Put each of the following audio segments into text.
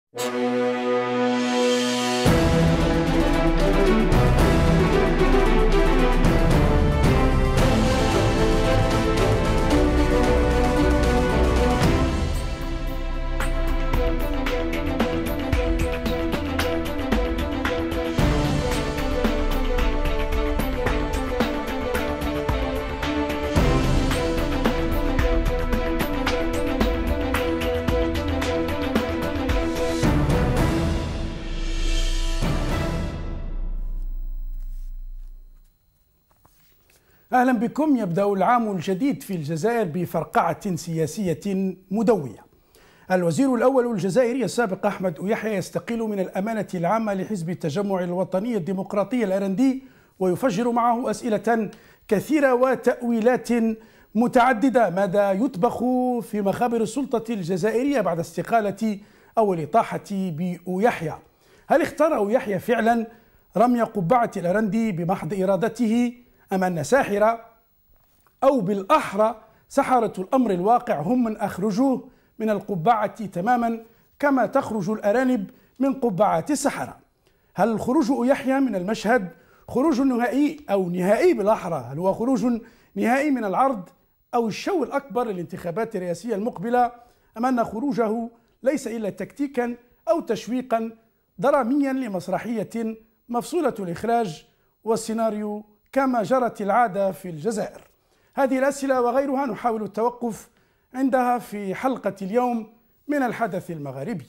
أهلا بكم. يبدأ العام الجديد في الجزائر بفرقعة سياسية مدوية. الوزير الأول الجزائري السابق أحمد يحيى يستقيل من الأمانة العامة لحزب التجمع الوطني الديمقراطي الأرندي، ويفجر معه أسئلة كثيرة وتأويلات متعددة. ماذا يطبخ في مخابر السلطة الجزائرية بعد استقالة أو الإطاحة بيحيى؟ هل اختار يحيى فعلا رمي قبعة الأرندي بمحض إرادته، أم أن ساحرة أو بالأحرى سحرة الأمر الواقع هم من أخرجوه من القبعة تماما كما تخرج الأرانب من قبعات السحرة؟ هل خروج يحيى من المشهد خروج نهائي أو نهائي بالأحرى؟ هل هو خروج نهائي من العرض أو الشو الأكبر للانتخابات الرئاسية المقبلة، أم أن خروجه ليس إلا تكتيكا أو تشويقا دراميا لمسرحية مفصولة الإخراج والسيناريو كما جرت العادة في الجزائر؟ هذه الأسئلة وغيرها نحاول التوقف عندها في حلقة اليوم من الحدث المغاربي.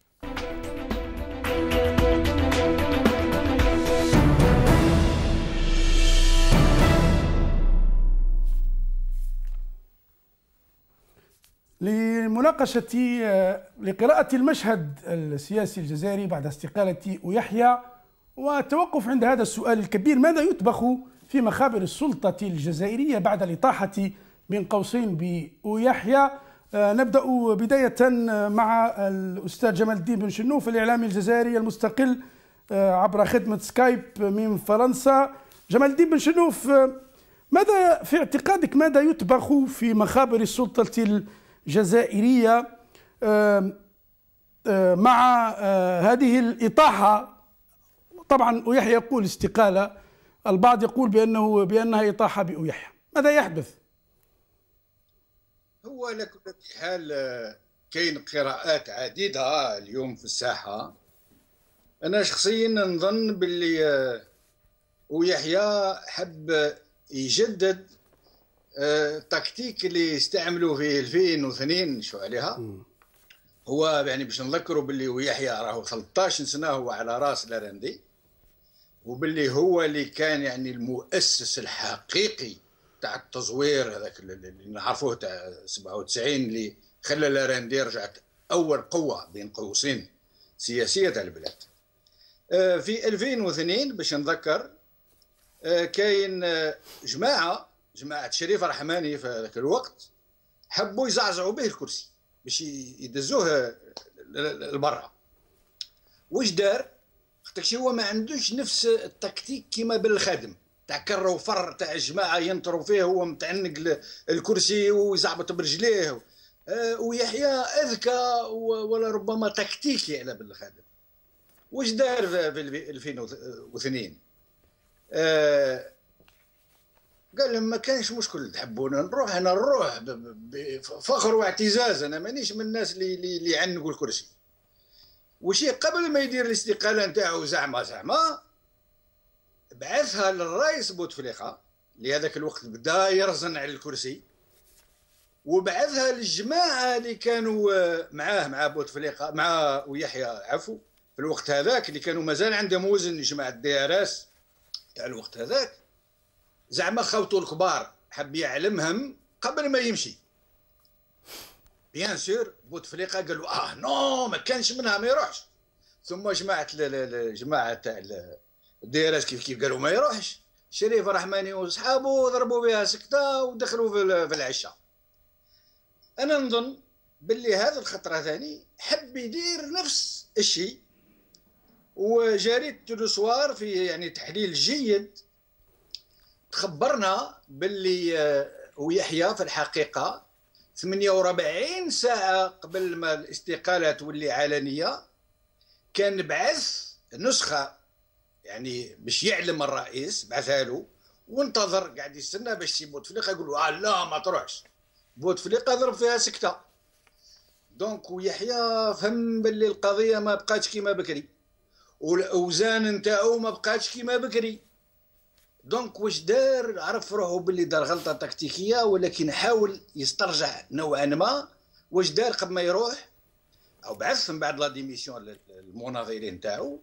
لقراءة المشهد السياسي الجزائري بعد استقالة يحيى والتوقف عند هذا السؤال الكبير: ماذا يطبخ في مخابر السلطة الجزائرية بعد الإطاحة بين قوسين بيحيى؟ نبدأ بداية مع الأستاذ جمال الدين بن شنوف، الإعلامي الجزائري المستقل عبر خدمة سكايب من فرنسا. جمال الدين بن شنوف، ماذا في اعتقادك ماذا يطبخ في مخابر السلطة الجزائرية مع هذه الإطاحة؟ طبعا يحيى يقول استقالة، البعض يقول بأنها إطاحة بيحيى. ماذا يحدث؟ هو على كل حال كاين قراءات عديدة اليوم في الساحة. أنا شخصيا نظن باللي يحيى حب يجدد التكتيك اللي استعملوا في 2002 شو عليها. هو يعني باش نذكروا باللي يحيى راهو 13 سنة هو على راس الأرندي، وباللي هو اللي كان يعني المؤسس الحقيقي تاع التزوير هذاك اللي نعرفوه تاع 97 اللي خلى الأرندي رجعت أول قوة بين قوسين سياسية تاع البلاد. في 2002 باش نذكر كاين جماعة شريف الرحماني في ذاك الوقت حبوا يزعزعوا به الكرسي باش يدزوه لبرا. واش دار؟ خاطرش هو ما عندوش نفس التكتيك كيما بالخادم تاع كر وفر تاع الجماعه ينطروا فيه، هو متعنق الكرسي ويزعبط برجليه. ويحيى اذكى ولا ربما تكتيكي على بالخادم. واش دار في 2002؟ قال لهم ما كانش مشكل، تحبونا نروح، انا نروح بفخر واعتزاز، انا مانيش من الناس اللي يعنقوا الكرسي. وشي قبل ما يدير الاستقاله نتاعو زعما بعثها للرئيس بوتفليقه اللي هذاك الوقت بدا يرزن على الكرسي، وبعثها للجماعه اللي كانوا معاه مع بوتفليقه مع ويحيى عفو في الوقت هذاك، اللي كانوا مازال عندهم وزن جماعه DRS تاع الوقت هذاك. زعما خوتو الكبار حب يعلمهم قبل ما يمشي. بيان سور بوتفليقه قالوا نو ما كانش منها ما يروحش. ثم جماعه تاع DRS كيف قالوا ما يروحش. شريف الرحماني وصحابه ضربوا بها سكته ودخلوا في العشاء. انا نظن باللي هذا الخطره ثاني حب يدير نفس الشيء. وجريدة لو في يعني تحليل جيد تخبرنا باللي ويحيى في الحقيقه 48 ساعه قبل ما الاستقاله تولي علنيه كان بعث نسخه يعني باش يعلم الرئيس، بعثها له وانتظر قاعد يستنى باش سي بوتفليقه يقول له لا ما تروحش. بوتفليقه ضرب فيها سكته. دونك ويحيى فهم باللي القضيه ما بقاتش كيما بكري، والاوزان نتاعو ما بقاتش كيما بكري. دونك واش دار؟ عرف روحه باللي دار غلطه تكتيكيه، ولكن حاول يسترجع نوعا ما. واش دار قبل ما يروح؟ او بعث من بعد لا ديميسيون للمناظرين تاعو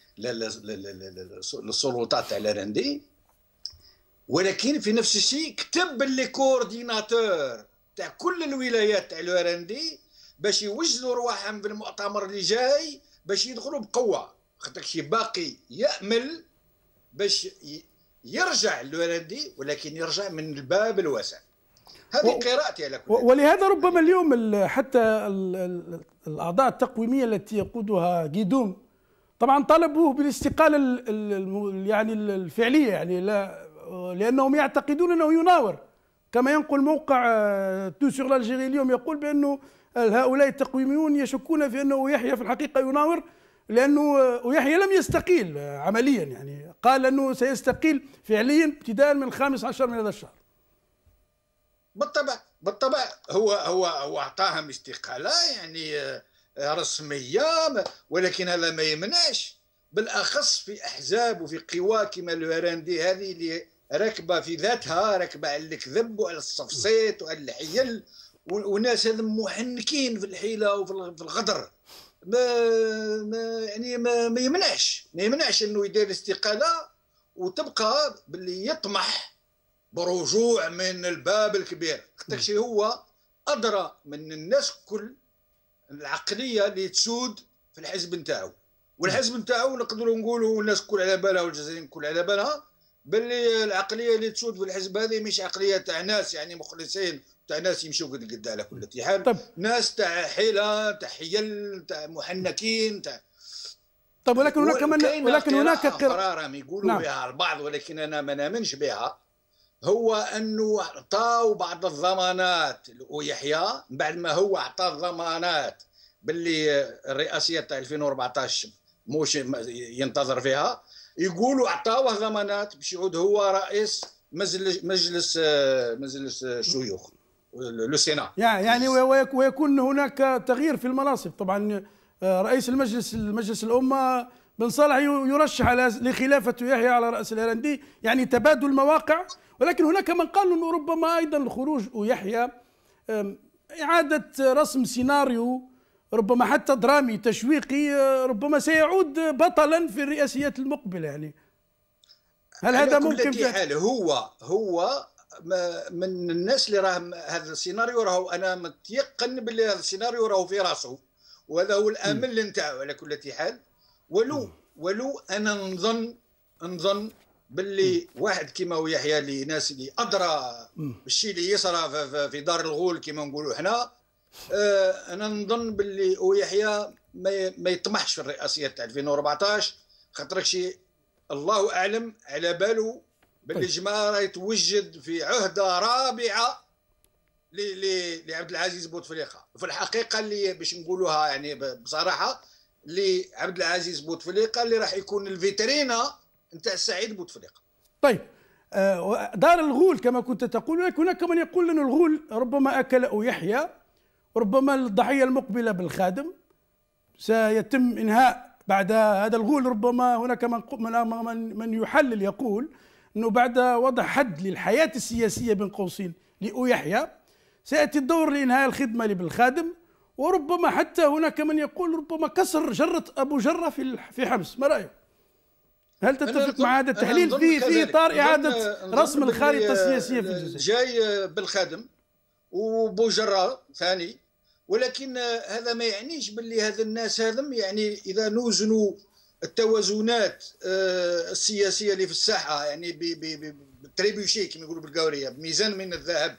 للسلطات تاع الرندي، ولكن في نفس الشيء كتب باللي كورديناتور تاع كل الولايات تاع الرندي باش يوجدوا رواحهم في المؤتمر اللي جاي باش يدخلوا بقوه، خاطر شي باقي يامل باش يرجع الورندي، ولكن يرجع من الباب الواسع. هذه قراءتي على كل. ولهذا ربما اليوم حتى الاعضاء التقويميه التي يقودها جيدوم طبعا طلبوه بالاستقاله يعني الفعليه، يعني لا، لانهم يعتقدون انه يناور، كما ينقل موقع تو سور l'Algérie اليوم يقول بانه هؤلاء التقويميون يشكون في انه يحيى في الحقيقه يناور، لانه يحيى لم يستقيل عمليا، يعني قال انه سيستقيل فعليا ابتداء من 15 من هذا الشهر. بالطبع هو اعطاهم استقاله يعني رسميه، ولكن هذا ما يمنعش بالاخص في احزاب وفي قوى كما الورندي هذه اللي راكبه في ذاتها، راكبه على الكذب وعلى الصفصيت وعلى الحيل، وناس هذم محنكين في الحيله وفي الغدر. ما يمنعش انه يدير استقاله وتبقى باللي يطمح برجوع من الباب الكبير، خاطر هو ادرى من الناس كل العقليه اللي تسود في الحزب نتاعو، والحزب نتاعو نقدروا نقولوا الناس كل على بالها والجزائريين كل على بالها باللي العقليه اللي تسود في الحزب هذه مش عقليه تاع ناس يعني مخلصين، تاع ناس يمشوا قد على كل حال. طب. ناس تاع حيله، تاع حيل، تاع محنكين، تاع. طب ولكن هناك قرار يقولوا نعم. بها البعض ولكن انا ما نامنش بها، هو انه اعطاو بعض الضمانات ويحيى بعد ما هو اعطى الضمانات باللي الرئاسيه تاع 2014 موش ينتظر فيها، يقولوا اعطاوه ضمانات باش يعود هو رئيس مجلس الشيوخ لو سينا، يعني ويكون هناك تغيير في المناصب. طبعا رئيس المجلس الامه بن صالح يرشح لخلافه يحيى على راس الرندي، يعني تبادل مواقع. ولكن هناك من قال انه ربما ايضا الخروج يحيى اعاده رسم سيناريو ربما حتى درامي تشويقي، ربما سيعود بطلا في الرئاسيات المقبله. يعني هل هذا ممكن؟ في حال هو من الناس اللي راهم هذا السيناريو راهو انا متيقن باللي هذا السيناريو راهو في راسه، وهذا هو الامل نتاعو على كل حال. ولو انا نظن باللي واحد كيما هو يحيى اللي ناس اللي ادرى بالشيء اللي يصرى في دار الغول كيما نقولوا احنا، انا نظن باللي يحيى ما يطمحش في الرئاسيات تاع 2014، خاطر شي الله اعلم على باله باللي الجماعه راهي توجد في عهده رابعه لعبد العزيز بوتفليقه. وفي الحقيقه اللي باش نقولوها يعني بصراحه لعبد العزيز بوتفليقه اللي راح يكون الفيترينا نتاع سعيد بوتفليقه. طيب دار الغول كما كنت تقول، ولكن هناك من يقول ان الغول ربما اكل يحيى، ربما الضحيه المقبله بالخادم سيتم انهاء بعد هذا الغول. ربما هناك من يحلل يقول انه بعد وضع حد للحياه السياسيه بين قوسين ليحيى سياتي الدور لانهاء الخدمه بالخادم، وربما حتى هناك من يقول ربما كسر جره ابو جره في حمص. ما رايك؟ هل تتفق مع هذا التحليل في اطار اعاده رسم الخارطه السياسيه في الجزائر؟ جاي بالخادم وبوجره ثاني، ولكن هذا ما يعنيش باللي هذا الناس هذم يعني اذا نوزنوا التوازنات السياسيه اللي في الساحه يعني بتريبيوشي كما يقولوا بالقاوريه بميزان من الذهب،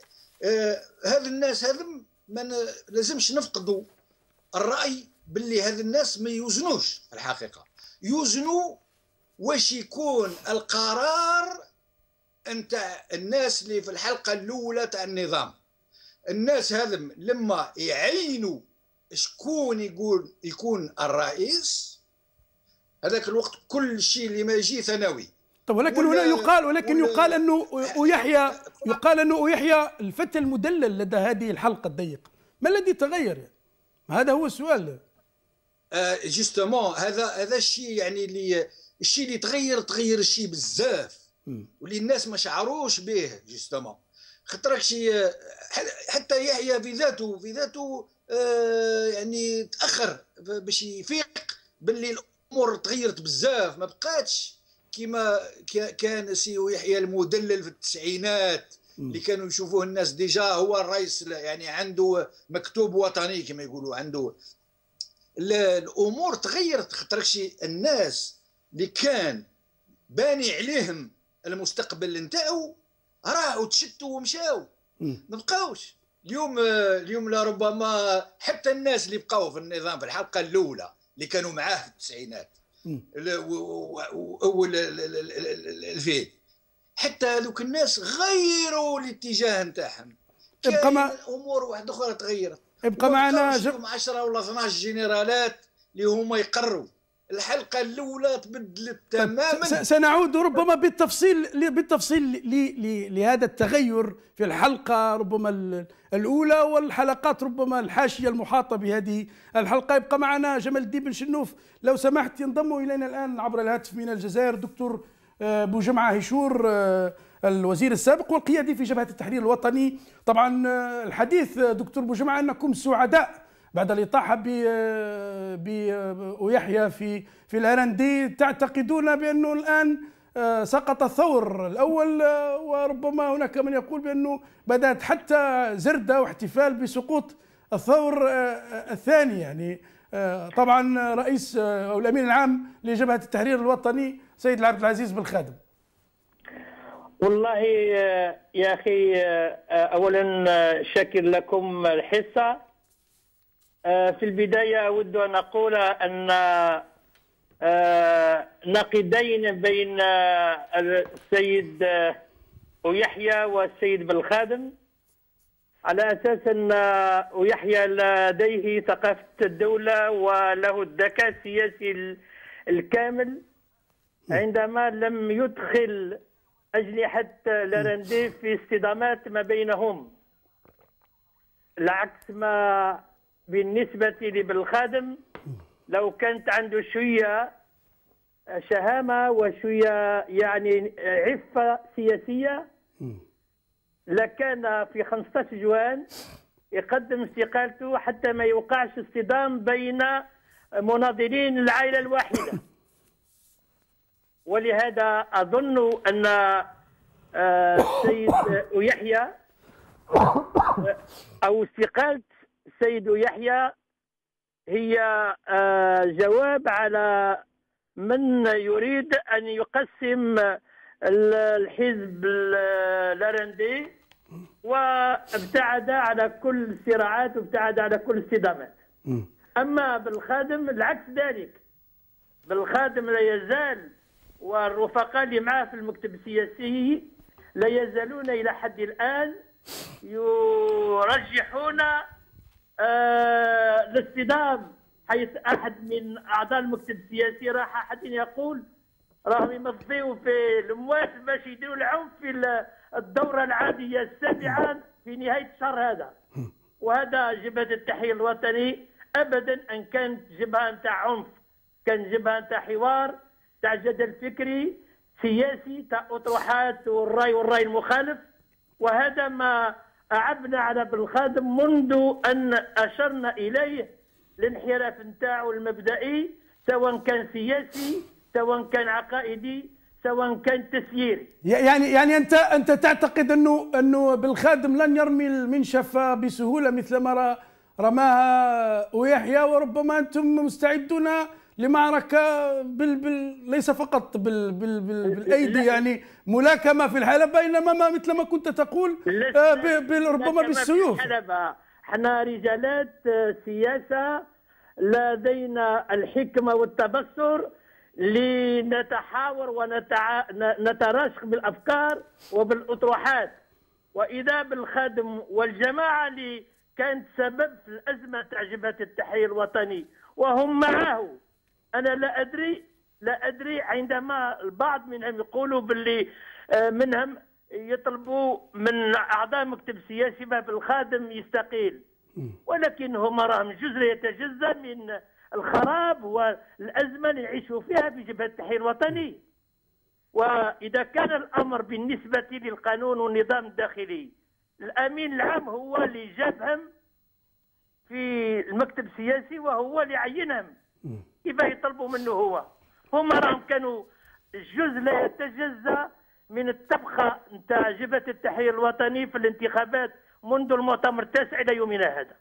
هذا الناس هذم ما لازمش نفقدوا الراي باللي هذا الناس ما يوزنوش الحقيقه، يوزنوا واش يكون القرار نتاع الناس اللي في الحلقه الاولى تاع النظام. الناس هذم لما يعينوا شكون يكون الرئيس، هذاك الوقت كل شيء اللي ما يجي ثانوي. طب ولكن هنا يقال انه يحيى الفتى المدلل لدى هذه الحلقه الضيقه. ما الذي تغير يعني؟ هذا هو السؤال. جوستومون هذا الشيء يعني اللي الشيء اللي تغير الشيء بزاف، واللي الناس ما شعروش به جوستومون. خاطرك شيء حتى يحيى بذاته يعني تاخر باش يفيق باللي الامور تغيرت بزاف، ما بقاتش كما كان سي يحيى المدلل في التسعينات اللي كانوا يشوفوه الناس ديجا هو الرئيس، يعني عنده مكتوب وطني كما يقولوا، عنده. الامور تغيرت خاطر شي الناس اللي كان باني عليهم المستقبل نتاعو راحوا تشتوا ومشاو، ما بقاوش. اليوم لربما حتى الناس اللي بقاو في النظام في الحلقه الاولى اللي كانوا معاه في التسعينات اول الفيل، حتى هذوك الناس غيروا الاتجاه نتاعهم. امور واحده اخرى تغيرت. ابقى معنا 10 ولا 12 جنرالات اللي هما يقروا. الحلقه الاولى تبدلت تماما. سنعود ربما بالتفصيل لهذا التغير في الحلقه ربما الاولى والحلقات ربما الحاشيه المحاطه بهذه الحلقه. يبقى معنا جمال الدين بن شنوف لو سمحت، ينضم الينا الان عبر الهاتف من الجزائر دكتور بوجمعة هشور الوزير السابق والقيادي في جبهة التحرير الوطني. طبعا الحديث دكتور بوجمعة أنكم سعداء بعد الإطاحة بيحيى في الأرندي، تعتقدون بأنه الآن سقط الثور الأول، وربما هناك من يقول بأنه بدأت حتى زردة واحتفال بسقوط الثور الثاني. يعني طبعا رئيس أو الأمين العام لجبهة التحرير الوطني سيد العبد العزيز بالخادم. والله يا أخي، أولا شاكر لكم الحصة. في البداية أود أن أقول أن نقيضين بين السيد يحيى والسيد بالخادم، على أساس أن يحيى لديه ثقافة الدولة وله الذكاء السياسي الكامل عندما لم يدخل أجنحة الأرندي في اصطدامات ما بينهم، العكس ما بالنسبة لبالخادم. لو كانت عنده شوية شهامة وشوية يعني عفة سياسية لكان في 15 جوان يقدم استقالته حتى ما يوقعش اصطدام بين مناضلين العائلة الواحدة. ولهذا أظن أن السيد يحيى أو استقالة السيد يحيى هي جواب على من يريد أن يقسم الحزب الأرندي وابتعد على كل الصراعات وابتعد على كل الصدامات. أما بالخادم العكس ذلك، بالخادم لا يزال والرفقاء اللي معه في المكتب السياسي لا يزالون إلى حد الآن يرجحون الاصطدام، حيث أحد من أعضاء المكتب السياسي راح أحد يقول راهم يمضيوا في الأموات باش يديروا العنف في الدورة العادية السابعة في نهاية الشهر هذا. وهذا جبهة التحرير الوطني أبدا أن كانت جبهة نتاع عنف، كان جبهة نتاع حوار، تاع جدل فكري سياسي، تاع أطروحات والرأي المخالف. وهذا ما أعبنا على بالخادم منذ أن أشرنا إليه الانحراف نتاعو المبدئي، سواء كان سياسي سواء كان عقائدي سواء كان تسييري. يعني انت تعتقد انه بالخادم لن يرمي المنشفه بسهوله مثل ما رماها ويحيى، وربما انتم مستعدون لمعركه ليس فقط بالايدي، يعني ملاكمه في الحلبة، انما مثل ما كنت تقول ربما بالسيوف. احنا رجالات سياسه لدينا الحكمه والتبصر لنتحاور ونتراشق بالافكار وبالاطروحات. واذا بالخادم والجماعه اللي كانت سبب في الازمه تاع جبهه التحرير الوطني وهم معه. انا لا ادري عندما البعض منهم يقولوا باللي منهم يطلبوا من اعضاء مكتب سياسي باب الخادم يستقيل، ولكن هم راهم جزء يتجزا من الخراب والازمه اللي يعيشوا فيها في جبهه التحرير الوطني. واذا كان الامر بالنسبه للقانون والنظام الداخلي الامين العام هو اللي جابهم في المكتب السياسي وهو اللي عينهم، كيف يطلبوا منه هو؟ هم راهم كانوا جزء لا يتجزا من الطبخه نتاع جبهه التحرير الوطني في الانتخابات منذ المؤتمر التاسع الى يومنا هذا.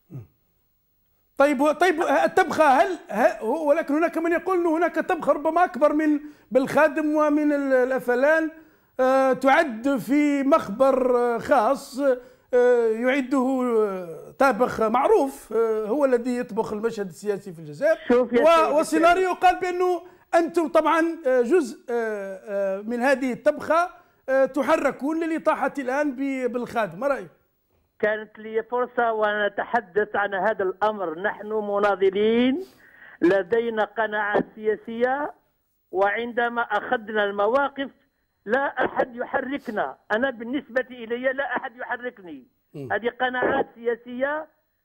طيب الطبخه ولكن هناك من يقول انه هناك طبخه ربما اكبر من بالخادم ومن الافلان، تعد في مخبر خاص يعده طابخ معروف هو الذي يطبخ المشهد السياسي في الجزائر، وسيناريو قال بانه انتم طبعا جزء من هذه الطبخه تحركون للاطاحه الان بالخادم. ما رايك؟ كانت لي فرصه وانا اتحدث عن هذا الامر. نحن مناضلين لدينا قناعات سياسيه، وعندما اخذنا المواقف لا احد يحركنا. انا بالنسبه الي لا احد يحركني. هذه قناعات سياسيه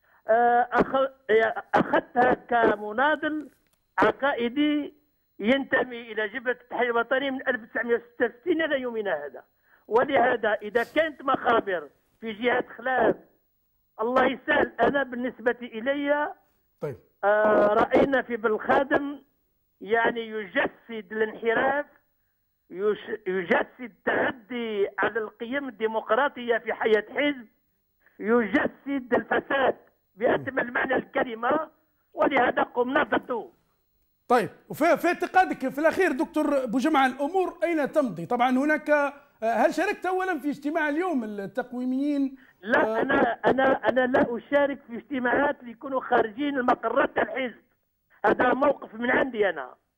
اخذتها كمناضل عقائدي ينتمي الى جبهه التحرير الوطني من 1966 الى يومنا هذا. ولهذا اذا كانت مخابر في جهه خلاف الله يسهل، انا بالنسبه الي طيب راينا في بالخادم يعني يجسد الانحراف، يجسد التعدي على القيم الديمقراطيه في حياه حزب، يجسد الفساد بأتم معنى الكلمه، ولهذا قمنا ضده. طيب وفي اعتقادك في الاخير دكتور بوجمعه الامور اين تمضي؟ طبعا هناك هل شاركت اولا في اجتماع اليوم التقويميين؟ لا انا لا اشارك في اجتماعات اللي يكونوا خارجين المقرات الحزب. هذا موقف من عندي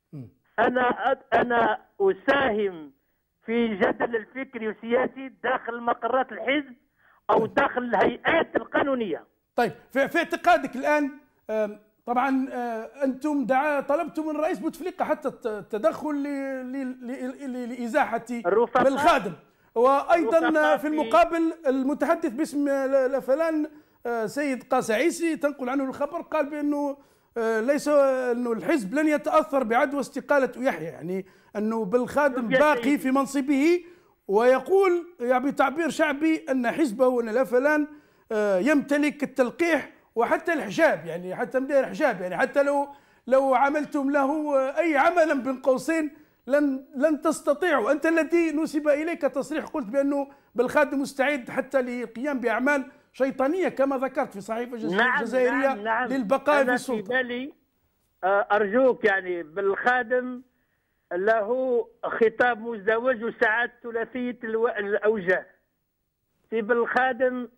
انا اساهم في جدل الفكري والسياسي داخل مقرات الحزب او داخل الهيئات القانونيه. طيب في اعتقادك الان طبعا انتم طلبتم من رئيس بوتفليقه حتى التدخل لازاحه بالخادم، وايضا في المقابل المتحدث باسم الافلان سيد قاس عيسي تنقل عنه الخبر قال بانه ليس انه الحزب لن يتاثر بعدوى استقاله يحيى، يعني انه بالخادم باقي في منصبه، ويقول يعني بتعبير شعبي ان حزبه وان الافلان يمتلك التلقيح وحتى الحجاب، يعني حتى مدير الحجاب، يعني حتى لو عملتم له اي عملا بين قوسين لن تستطيعوا. انت الذي نسب اليك تصريح قلت بانه بالخادم مستعد حتى للقيام باعمال شيطانيه كما ذكرت في صحيفه جزائريه نعم. للبقاء في السلطه. في بالي ارجوك يعني بالخادم له خطاب مزدوج وساعات ثلاثيه الاوجه. في بالخادم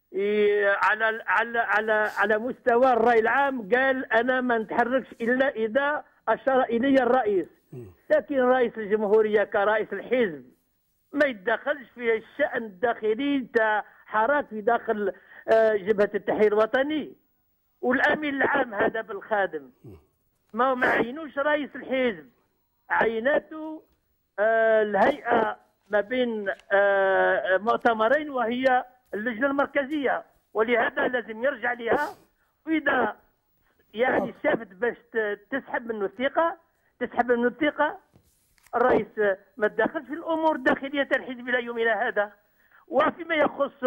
على مستوى الراي العام قال انا ما نتحركش الا اذا اشار الي الرئيس، لكن رئيس الجمهوريه كرئيس الحزب ما يتدخلش في الشان الداخلي تاع حراك في داخل جبهه التحرير الوطني. والامين العام هذا بالخادم ما عينوش رئيس الحزب، عيناته الهيئه ما بين مؤتمرين وهي اللجنه المركزيه، ولهذا لازم يرجع لها. واذا يعني شافت باش تسحب منه الثقه الرئيس ما تدخلش في الامور الداخليه الحزب الى يومنا هذا. وفيما يخص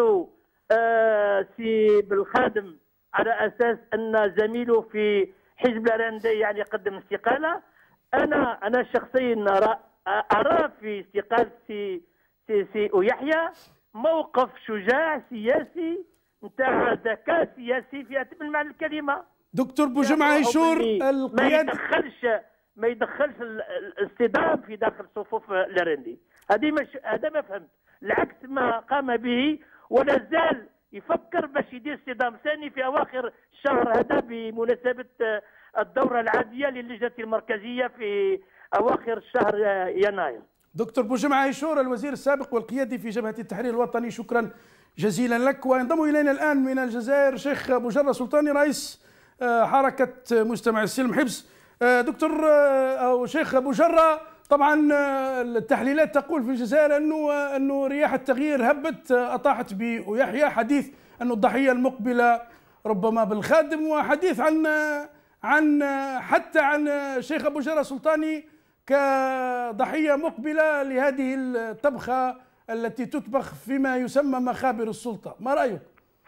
سي بالخادم على اساس ان زميله في حزب الارندي يعني يقدم استقاله، انا شخصيا ارى في استقاله سي يحيى موقف شجاع سياسي نتاع ذكاء سياسي في اتم معنى الكلمه. دكتور بوجمعه عاشور القيادة ما يدخلش الاصطدام في داخل صفوف الارندي. هذا ما فهمت، العكس ما قام به ولا زال يفكر باش يدير اصطدام ثاني في اواخر الشهر هذا بمناسبه الدوره العاديه للجنه المركزيه في اواخر شهر يناير. دكتور بوجمعه عاشور الوزير السابق والقيادي في جبهه التحرير الوطني، شكرا جزيلا لك. وينضم إلينا الآن من الجزائر شيخ بوجرة سلطاني رئيس حركة مجتمع السلم حبس. دكتور أو شيخ بوجرة، طبعا التحليلات تقول في الجزائر أنه رياح التغيير هبت أطاحت بيحيى، حديث أن الضحية المقبلة ربما بالخادم، وحديث عن حتى عن شيخ بوجرة سلطاني كضحية مقبلة لهذه الطبخة التي تطبخ فيما يسمى مخابر السلطة. ما رأيك؟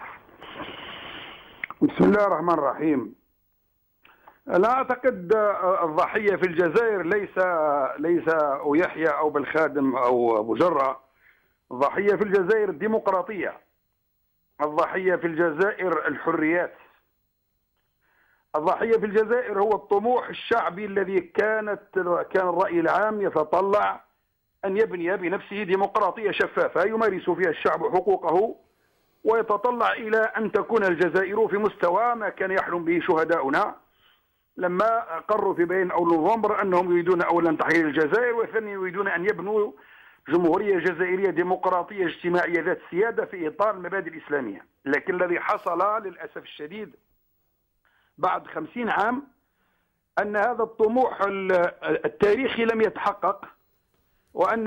بسم الله الرحمن الرحيم. لا أعتقد الضحية في الجزائر ليس يحيى أو بالخادم أو أبو جرة. الضحية في الجزائر الديمقراطية، الضحية في الجزائر الحريات، الضحية في الجزائر هو الطموح الشعبي الذي كان الرأي العام يتطلع أن يبني بنفسه ديمقراطية شفافة يمارس فيها الشعب حقوقه، ويتطلع إلى أن تكون الجزائر في مستوى ما كان يحلم به شهداؤنا لما قرروا في بين أول نوفمبر أنهم يريدون أولا تحرير الجزائر، وثانيا يريدون أن يبنوا جمهورية جزائرية ديمقراطية اجتماعية ذات سيادة في إطار المبادئ الإسلامية. لكن الذي حصل للأسف الشديد بعد 50 عام أن هذا الطموح التاريخي لم يتحقق، وأن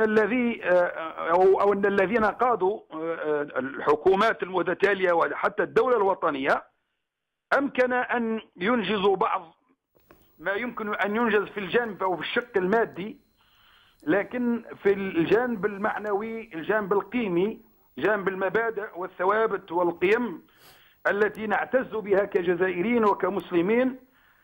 الذين قادوا الحكومات المتتالية وحتى الدولة الوطنية أمكن أن ينجزوا بعض ما يمكن أن ينجز في الجانب أو في الشق المادي، لكن في الجانب المعنوي، الجانب القيمي، جانب المبادئ والثوابت والقيم التي نعتز بها كجزائريين وكمسلمين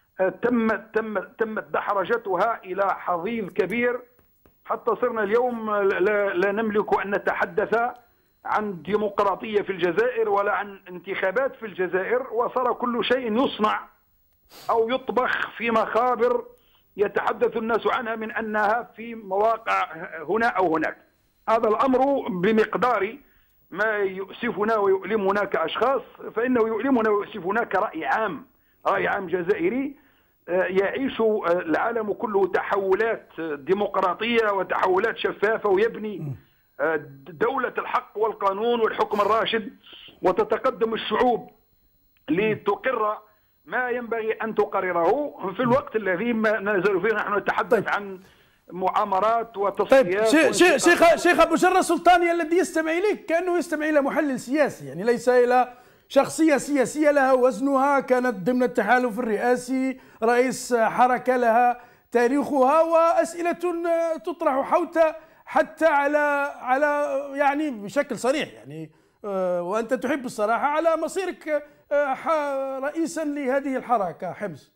تمت دحرجتها إلى حضيض كبير، حتى صرنا اليوم لا نملك أن نتحدث عن ديمقراطية في الجزائر ولا عن انتخابات في الجزائر، وصار كل شيء يصنع أو يطبخ في مخابر يتحدث الناس عنها من أنها في مواقع هنا أو هناك. هذا الأمر بمقدار ما يؤسفنا ويؤلمنا كأشخاص، فإنه يؤلمنا ويؤسفنا كرأي عام، رأي عام جزائري. يعيش العالم كله تحولات ديمقراطية وتحولات شفافة، ويبني دولة الحق والقانون والحكم الراشد، وتتقدم الشعوب لتقر ما ينبغي أن تقرره في الوقت الذي ما نزال فيه نحن نتحدث عن مؤامرات وتصفيات. طيب شيخ أبو جرة سلطاني الذي يستمع إليك كأنه يستمع إلى محلل سياسي، يعني ليس إلى شخصية سياسية لها وزنها، كانت ضمن التحالف الرئاسي، رئيس حركة لها تاريخها، وأسئلة تطرح حتى على يعني بشكل صريح، يعني وأنت تحب الصراحة على مصيرك رئيسا لهذه الحركة حمص.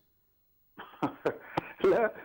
لا،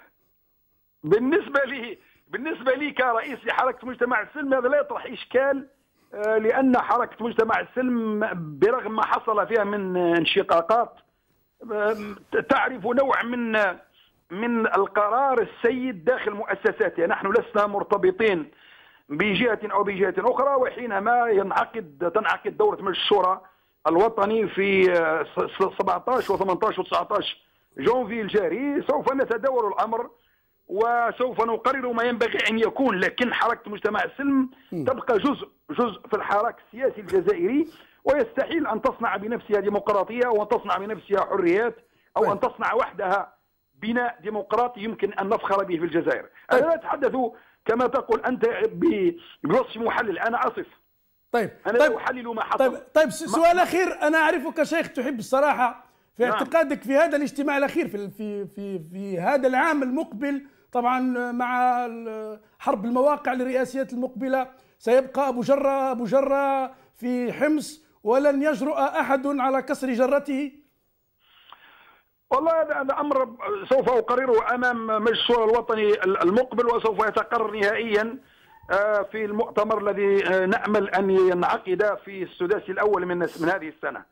بالنسبة لي كرئيس لحركة مجتمع السلم هذا لا يطرح إشكال، لأن حركة مجتمع السلم برغم ما حصل فيها من انشقاقات تعرف نوع من القرار السيد داخل مؤسساتها. نحن لسنا مرتبطين بجهة أو بجهة أخرى، وحينما تنعقد دورة مجلس الشورى الوطني في 17 و18 و19 جونفي الجاري سوف نتداول الأمر وسوف نقرر ما ينبغي أن يكون. لكن حركة مجتمع السلم تبقى جزء في الحراك السياسي الجزائري، ويستحيل أن تصنع بنفسها ديمقراطية أو أن تصنع بنفسها حريات أو أن تصنع وحدها بناء ديمقراطي يمكن أن نفخر به في الجزائر. أنا لا أتحدث كما تقول أنت بوصف محلل، أنا أصف. أنا لا أحلل ما حصل. طيب سؤال أخير، أنا أعرفك شيخ تحب الصراحة في اعتقادك في هذا الاجتماع الأخير في هذا العام المقبل، طبعا مع حرب المواقع للرئاسيات المقبلة سيبقى أبو جرة في حمص ولن يجرؤ أحد على كسر جرته؟ والله هذا أمر سوف أقرره أمام مجلس الشورى الوطني المقبل، وسوف يتقرر نهائيا في المؤتمر الذي نأمل أن ينعقد في السداس الأول من هذه السنة.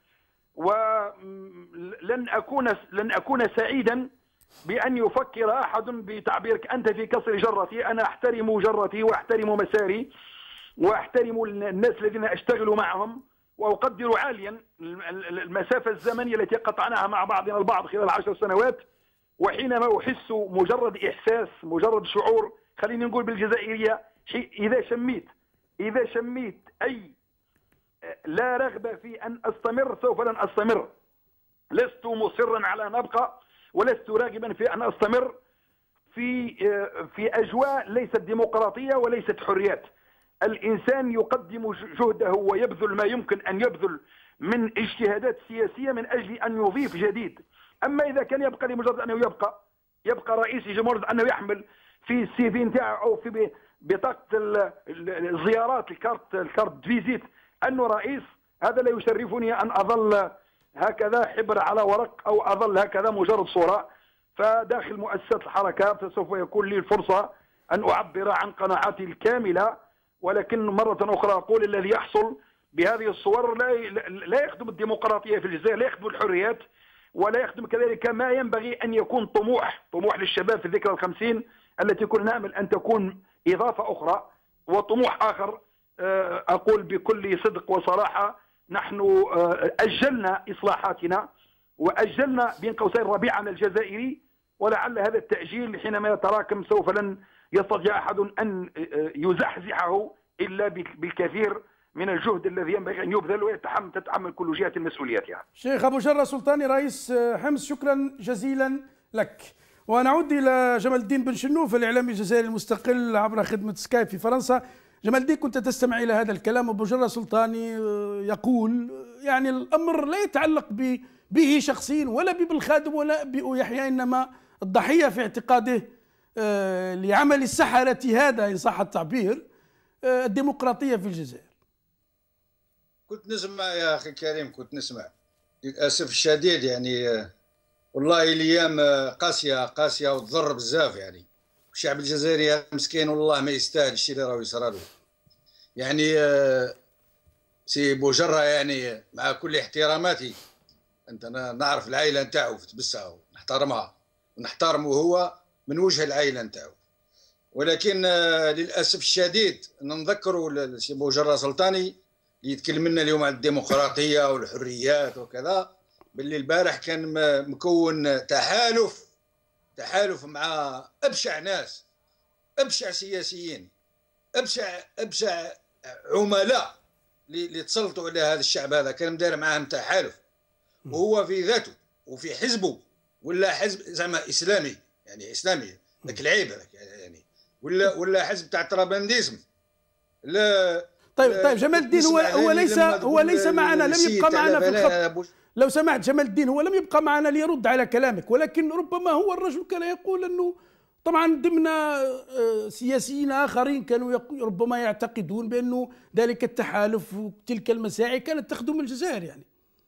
ولن أكون سعيدا بأن يفكر أحد بتعبيرك أنت في كسر جرتي. أنا أحترم جرتي وأحترم مساري وأحترم الناس الذين أشتغل معهم، وأقدر عاليا المسافة الزمنية التي قطعناها مع بعضنا البعض خلال 10 سنوات. وحينما أحس مجرد إحساس، مجرد شعور، خليني نقول بالجزائرية، إذا شميت أي لا رغبة في أن أستمر سوف لن أستمر. لست مصرا على أن أبقى، ولست راغبا في أن أستمر في أجواء ليست ديمقراطية وليست حريات. الإنسان يقدم جهده ويبذل ما يمكن أن يبذل من اجتهادات سياسية من أجل أن يضيف جديد. أما إذا كان يبقى لمجرد أنه يبقى رئيس جمهورية، أنه يحمل في السي في نتاعو أو في بطاقة الزيارات الكارت فيزيت أنه رئيس، هذا لا يشرفني أن أظل هكذا حبر على ورق أو أظل هكذا مجرد صورة. فداخل مؤسسة الحركة فسوف يكون لي الفرصة أن أعبر عن قناعاتي الكاملة، ولكن مرة أخرى أقول الذي يحصل بهذه الصور لا يخدم الديمقراطية في الجزائر، لا يخدم الحريات، ولا يخدم كذلك ما ينبغي أن يكون طموح للشباب في الذكرى ال50 التي كنا نأمل أن تكون إضافة أخرى وطموح آخر. أقول بكل صدق وصراحة نحن أجلنا إصلاحاتنا وأجلنا بين قوسين ربيعنا الجزائري، ولعل هذا التأجيل حينما يتراكم سوف لن يستطيع أحد أن يزحزحه إلا بالكثير من الجهد الذي ينبغي أن يبذل وتتحمل كل جهة مسؤولياتها. شيخ أبو جرة سلطاني رئيس حمص، شكرا جزيلا لك. ونعود إلى جمال الدين بن شنوف الإعلامي الجزائري المستقل عبر خدمة سكايب في فرنسا. جمال الدين، كنت تستمع إلى هذا الكلام. أبو جرة سلطاني يقول يعني الأمر لا يتعلق به شخصيا ولا بالخادم ولا بيحيى، إنما الضحية في اعتقاده لعمل السحرة هذا إن صح التعبير الديمقراطية في الجزائر. كنت نسمع يا أخي كريم، كنت نسمع للأسف الشديد. يعني والله الأيام قاسية وتضر بزاف. يعني الشعب الجزائري مسكين والله ما يستاهل الشيء اللي راهو يصرى له. يعني سي بوجرة، يعني مع كل احتراماتي، أنا نعرف العائلة نتاعو في تبسها ونحترمها ونحترمه هو من وجه العائلة نتاعو، ولكن للأسف الشديد نذكروا سي بوجرة سلطاني اللي يتكلم لنا اليوم عن الديمقراطية والحريات وكذا، باللي البارح كان مكون تحالف مع أبشع ناس، أبشع سياسيين، أبشع عملاء اللي تسلطوا على هذا الشعب. هذا كان مدار معاهم تحالف، وهو في ذاته وفي حزبه ولا حزب زعما إسلامي، يعني إسلامي ذاك العيب هذاك، يعني ولا حزب تاع الترابنديزم. لا طيب جمال الدين هو ليس معنا، لم يبقى معنا في الخط. لو سمحت جمال الدين، هو لم يبقى معنا ليرد على كلامك، ولكن ربما هو الرجل كان يقول أنه طبعا ضمن سياسيين آخرين كانوا ربما يعتقدون بأنه ذلك التحالف وتلك المساعي كانت تخدم الجزائر. يعني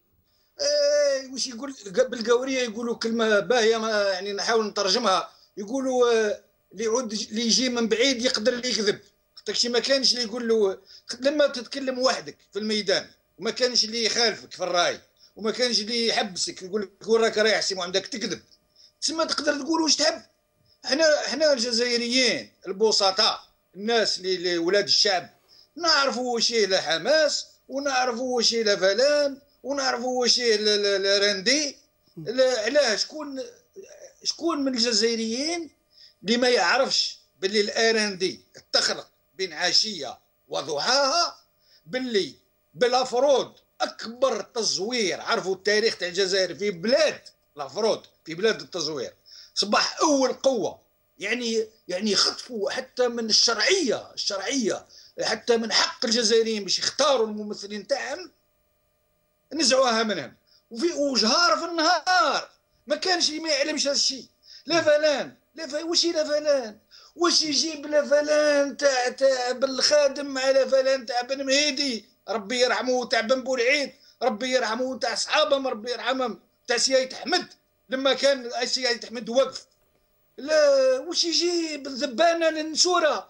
وش يقول بالقورية؟ يقولوا كلمة باهية، يعني نحاول نترجمها. يقولوا اللي يجي من بعيد يقدر يكذب. داكشي ما كانش اللي يقول له لما تتكلم وحدك في الميدان، وما كانش اللي يخالفك في الراي، وما كانش اللي يحبسك يقول لك وراك رايح سي عندك تكذب، تسمى تقدر تقول واش تحب. احنا الجزائريين البسطاء، الناس اللي ولاد الشعب، نعرفوا واش هي لا حماس، ونعرفوا واش هي لا فلان، ونعرفوا واش هي لا رندي. علاه شكون من الجزائريين اللي ما يعرفش باللي الارندي تخلق بين عشيه وضحاها، باللي بلافرود اكبر تزوير عرفوا التاريخ تاع الجزائر في بلاد لافرود، في بلاد التزوير صباح اول قوه. يعني خطفوا حتى من الشرعيه حتى من حق الجزائريين باش يختاروا الممثلين تاعهم، نزعوها منهم. وجهار في النهار ما كانش اللي ما يعلمش هذا الشيء. لا فلان واش لا فلان، واش يجيب لا فلان تاع بالخادم مع لا فلان تاع بن مهيدي ربي يرحمه، تاع بن بولعيد ربي يرحمه، تاع صحابهم ربي يرحمهم، تاع سيايد حمد لما كان سيايد حمد وقف. لا واش يجيب الذبانه للنشوره.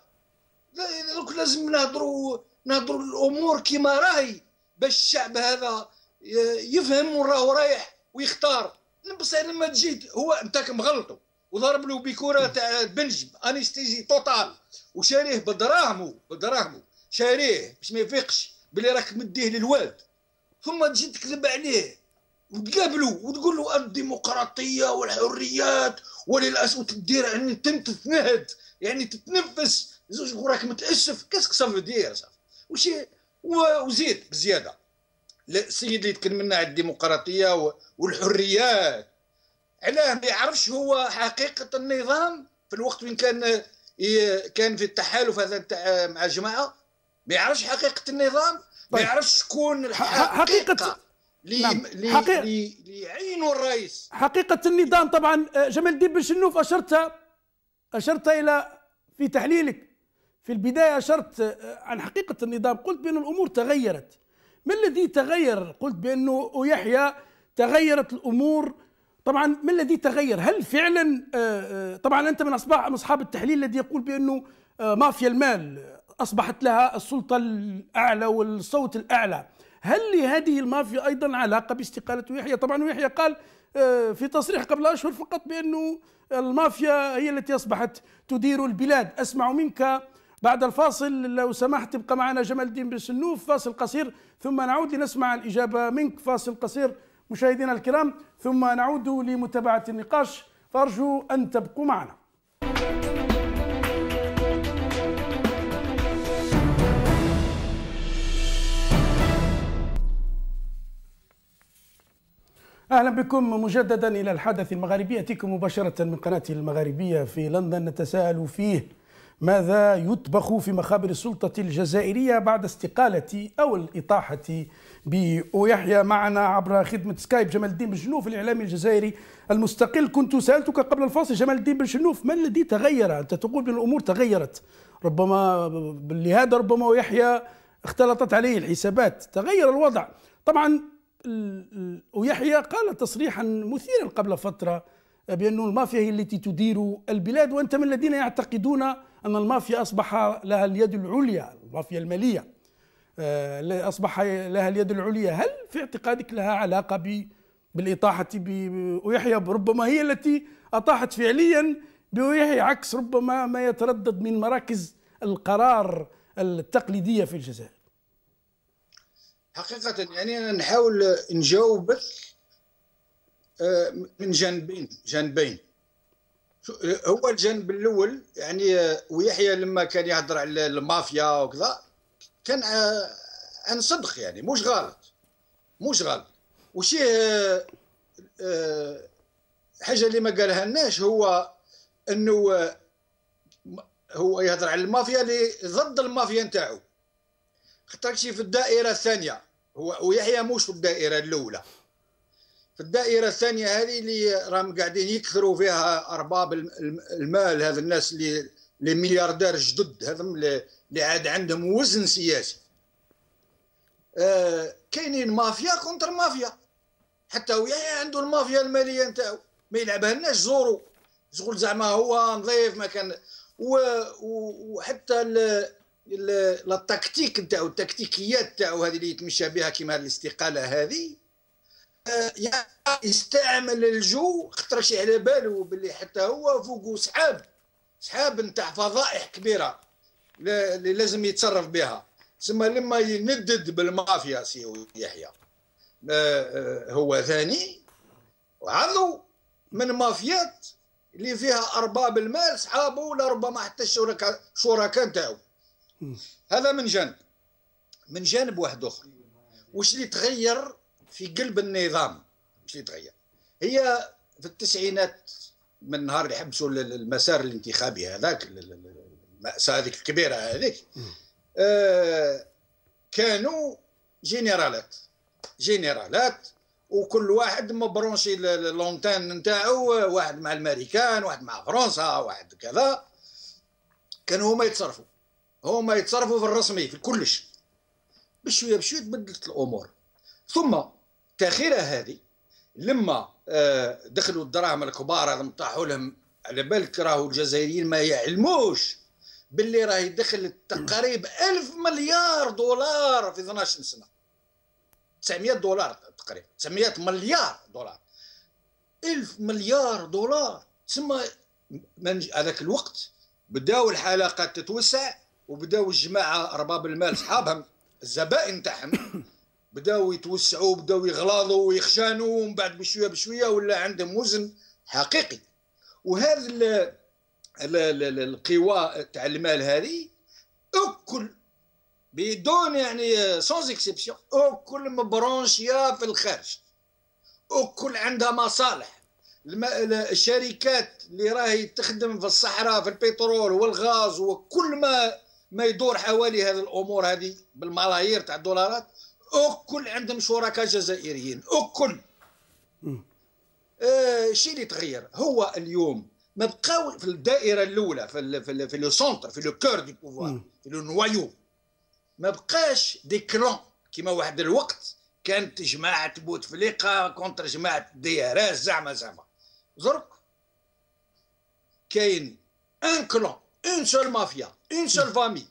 لازم نهضروا الامور كما راهي باش الشعب هذا يفهم وين راهو رايح ويختار. بصح لما تجي هو انت مغلطو وضرب له بكره تاع البنج انستيزي توتال وشاريه بدراهمو شاريه باش ما يفيقش بلي راك مديه للوالد، ثم تجي تكذب عليه وتقابلو وتقول له الديمقراطيه والحريات وللاسف وتدير يعني تتنهد يعني تتنفس زوج وراك متاسف. كاسك صافي دير صافي وزيد بزياده السيد اللي يتكلم على الديمقراطيه والحريات، علاه ما يعرفش هو حقيقه النظام في الوقت وين كان في التحالف هذا مع الجماعه، ما يعرفش حقيقه النظام، ما يعرفش شكون الحقيقه اللي يعينوا الرئيس. حقيقه النظام طبعا جمال الدين بن شنوف اشرت الى في تحليلك في البدايه، اشرت عن حقيقه النظام، قلت بان الامور تغيرت. ما الذي تغير؟ قلت بانه يحيى تغيرت الامور. طبعا ما الذي تغير؟ هل فعلا طبعا انت من اصحاب التحليل الذي يقول بانه مافيا المال اصبحت لها السلطه الاعلى والصوت الاعلى، هل لهذه المافيا ايضا علاقه باستقاله يحيى؟ طبعا يحيى قال في تصريح قبل اشهر فقط بانه المافيا هي التي اصبحت تدير البلاد. اسمع منك بعد الفاصل لو سمحت، ابقى معنا جمال الدين بن شنوف، فاصل قصير ثم نعود لنسمع الإجابة منك. فاصل قصير مشاهدينا الكرام ثم نعود لمتابعة النقاش، فأرجو أن تبقوا معنا. أهلا بكم مجددا إلى الحدث المغاربي، يأتيكم مباشرة من قناة المغاربية في لندن، نتساءل فيه ماذا يطبخ في مخابر السلطة الجزائرية بعد استقالة أو الإطاحة بيحيى. معنا عبر خدمة سكايب جمال الدين بن شنوف الإعلامي الجزائري المستقل. كنت سألتك قبل الفاصل جمال الدين بن شنوف ما الذي تغير؟ أنت تقول بأن الأمور تغيرت، ربما لهذا ربما يحيى اختلطت عليه الحسابات، تغير الوضع. طبعا ويحيى قال تصريحا مثيرا قبل فترة بأن المافيا هي التي تدير البلاد، وأنت من الذين يعتقدون أن المافيا أصبح لها اليد العليا، المافيا المالية أصبح لها اليد العليا. هل في اعتقادك لها علاقة بالإطاحة بيحيى؟ ربما هي التي أطاحت فعليا بيحيى عكس ربما ما يتردد من مراكز القرار التقليدية في الجزائر. حقيقة يعني أنا نحاول نجاوبك من جانبين. هو الجانب الاول يعني ويحيى لما كان يهضر على المافيا وكذا كان عن صدق، يعني مش غلط وشي حاجه اللي ما قالها لناش هو انه هو يهضر على المافيا اللي ضد المافيا نتاعو، خاطر شي في الدائره الثانيه. هو ويحيى مش في الدائره الاولى، في الدائرة الثانية هذه اللي راهم قاعدين يكثروا فيها أرباب المال، هذا الناس اللي ملياردير جدد، هذا اللي عاد عندهم وزن سياسي. كاينين مافيا كونتر مافيا، حتى ويحيى عنده المافيا المالية نتاعو ما يلعبها لناش زورو، شغل زعما هو نظيف ما كان. وحتى التكتيك نتاعو، التكتيكيات نتاعو هذه اللي يتمشى بها كيما الاستقالة هذه، يعني يستعمل الجو، خاطرش على بالو باللي حتى هو فوقو سحاب نتاع فضائح كبيره اللي لازم يتصرف بها. ثم لما يندد بالمافيا سي يحيى هو ثاني وعضو من مافيات اللي فيها ارباب المال صحابه ولا ربما حتى الشركاء نتاعو. هذا من جانب واحد اخر. واش اللي تغير في قلب النظام؟ مش اللي تغير هي في التسعينات من نهار اللي حبسوا المسار الانتخابي هذاك، المأساة هذيك الكبيرة هذيك، كانوا جنرالات وكل واحد مبرونشي لونتان نتاعو، واحد مع الامريكان، واحد مع فرنسا، واحد كذا. كانوا هما يتصرفوا في الرسمي في كلش. بشويه تبدلت الامور. ثم التاخيره هذه لما دخلوا الدراهم الكبار هذا طاحوا لهم، على بالك راهو الجزائريين ما يعلموش باللي راه يدخل تقريبا 1000 مليار دولار في 12 سنه، 900 دولار تقريبا، 900 مليار دولار، 1000 مليار دولار. ثم من هذاك الوقت بداو الحلقات تتوسع، وبداو الجماعه ارباب المال صحابهم الزبائن تاعهم بداو يتوسعوا، بداو يغلاظوا ويخشانوا، ومن بعد بشويه ولا عندهم وزن حقيقي. وهذا القوى تاع المال هذه اكل بدون يعني سونز اكسبسيون الكل مبرونشيه في الخارج، الكل عندها مصالح. الشركات اللي راهي تخدم في الصحراء في البترول والغاز وكل ما يدور حوالي هذه الامور هذه بالملايير تاع الدولارات، الكل عندهم شركاء جزائريين الكل. الشيء اللي تغير هو اليوم ما بقاو في الدائره الاولى في لو سونتر في لو كور دي بوفوار في لو نوايو، ما بقاش دي كلون كيما واحد الوقت كانت جماعه بوتفليقه كونتر جماعه ديارات زعما زرك كاين ان كلون اون سول مافيا اون سول فامي.